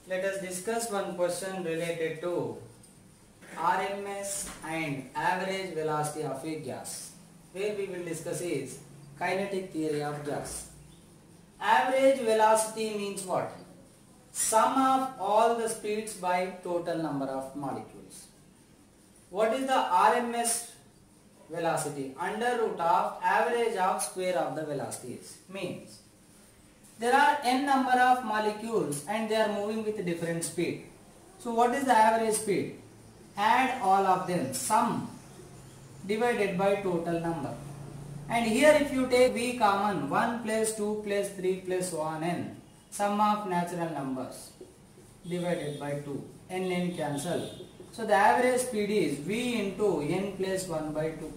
Let us discuss one question related to RMS and average velocity of a gas. Where we will discuss is kinetic theory of gas. Average velocity means what? Sum of all the speeds by total number of molecules. What is the RMS velocity? Under root of average of square of the velocities. Means there are n number of molecules and they are moving with different speed. So what is the average speed? Add all of them, sum divided by total number. And here if you take V common, 1 plus 2 plus 3 plus 1 n, sum of natural numbers divided by 2, n cancel. So the average speed is V into n plus 1 by 2.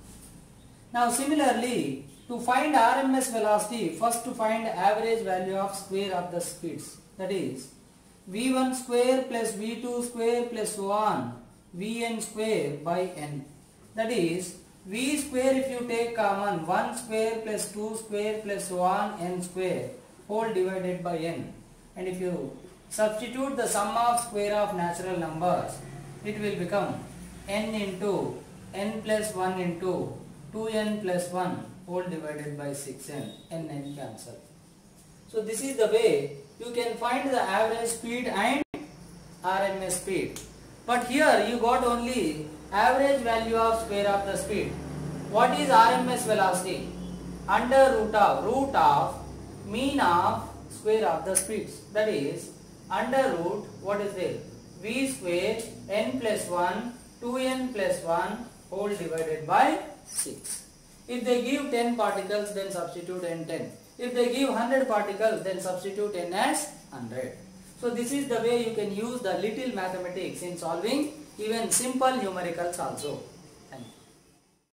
Now similarly, to find RMS velocity, first to find average value of square of the speeds. That is V1 square plus V2 square plus so on Vn square by n. That is V square if you take common 1 square plus 2 square plus so on n square whole divided by n. And if you substitute the sum of square of natural numbers, it will become n into n plus 1 into 2n plus 1 whole divided by 6n, n cancel. So this is the way you can find the average speed and RMS speed. But here you got only average value of square of the speed. What is RMS velocity? Under root of mean of square of the speeds. That is under root, what is there? V square n plus 1 2n plus 1 whole divided by 6. If they give 10 particles, then substitute n 10. If they give 100 particles, then substitute n as 100. So this is the way you can use the little mathematics in solving even simple numericals also.